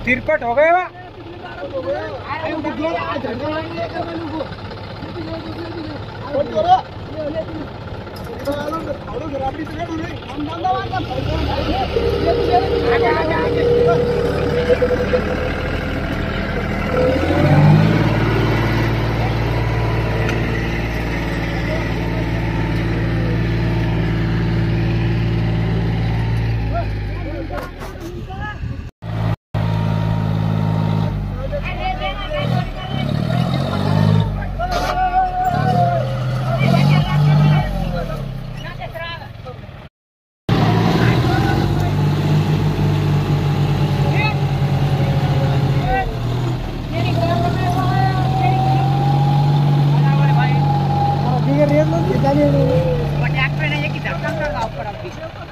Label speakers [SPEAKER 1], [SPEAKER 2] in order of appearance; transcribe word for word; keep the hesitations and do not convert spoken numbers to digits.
[SPEAKER 1] तिरपट हो गए वा ट्रैक्टर ने ये की धक्का कर रहा ऊपर अब